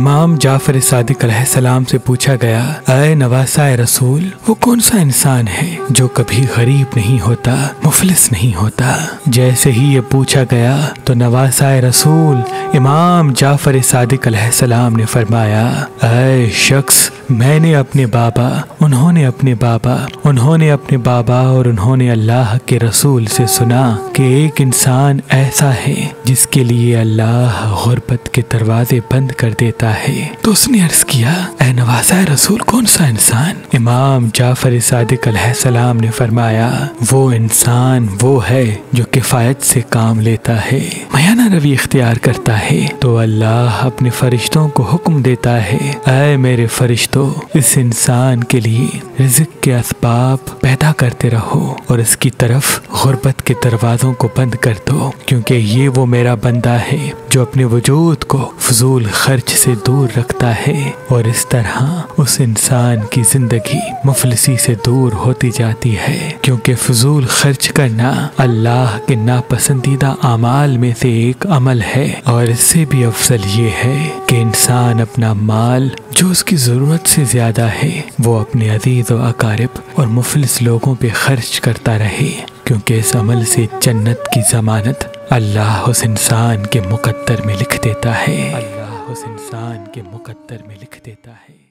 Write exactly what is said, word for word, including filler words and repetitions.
इमाम जाफर सादिक अलैहिस्सलाम से पूछा गया, ऐ नवासा रसूल, वो कौन सा इंसान है जो कभी गरीब नहीं होता, मुफलिस नहीं होता। जैसे ही ये पूछा गया तो नवासा रसूल इमाम जाफर सादिक अलैहिस्सलाम ने फरमाया, ऐ शख्स, मैंने अपने बाबा, उन्होंने अपने बाबा, उन्होंने अपने बाबा और उन्होंने अल्लाह के रसूल से सुना कि एक इंसान ऐसा है जिसके लिए अल्लाह गुर्बत के दरवाजे बंद कर देता है। तो उसने अर्ज किया, ऐ नवासा रसूल, कौन सा इंसान? इमाम जाफर सादिक अलैहिस्सलाम ने फरमाया, वो इंसान वो है जो किफायत से काम लेता है, मयाना रवि इख्तियार करता है। तो अल्लाह अपने फरिश्तों को हुक्म देता है, ऐ मेरे फरिश्तों, इस इंसान के लिए रिज़्क़ के असबाब पैदा करते रहो और इसकी तरफ गुर्बत के दरवाजों को बंद कर दो, क्योंकि ये वो मेरा बंदा है जो अपने वजूद को फजूल खर्च से दूर रखता है और इस तरह उस इंसान की जिंदगी मुफलिसी से दूर होती जाती है। क्योंकि फजूल खर्च करना अल्लाह के नापसंदीदा अमाल में से एक अमल है और इससे भी अफजल ये है कि इंसान अपना माल जो उसकी ज़रूरत से ज़्यादा है वो अपने अजीज़ व अकारिब और मुफलिस लोगों पे खर्च करता रहे, क्योंकि इस अमल से जन्नत की ज़मानत अल्लाह उस इंसान के मुकद्दर में लिख देता है। अल्लाह उस इंसान के मुकद्दर में लिख देता है।